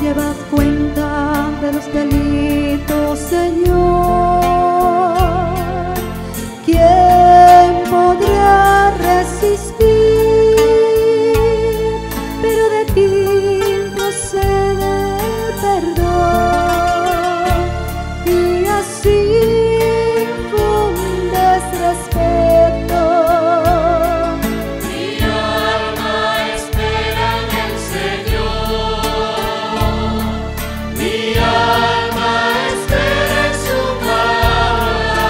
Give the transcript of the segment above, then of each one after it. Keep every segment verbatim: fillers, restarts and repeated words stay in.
llevas cuenta de los delitos, Señor. ¿Quién podrá resistir? Pero de ti procede el perdón, y así infundes respeto. Mi alma espera en el Señor, mi alma espera en su palabra,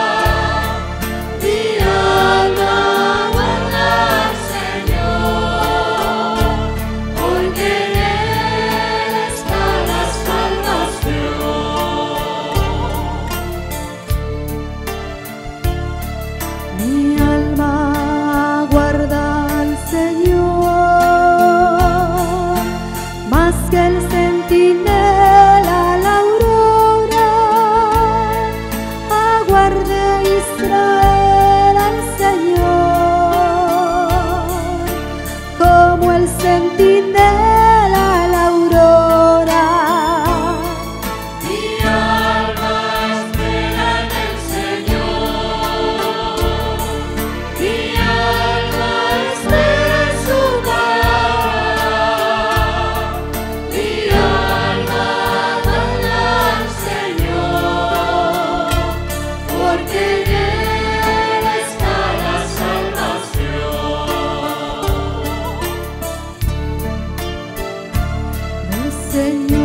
mi alma guarda al Señor, porque en Él está la salvación. Mi alma guarda al Señor, más que el centinela la aurora. Aguarde Israel al Señor, como el centinela la aurora. Mi alma espera en el Señor, mi alma espera en su palabra, mi alma guarda al Señor, porque en Él está la salvación. El Señor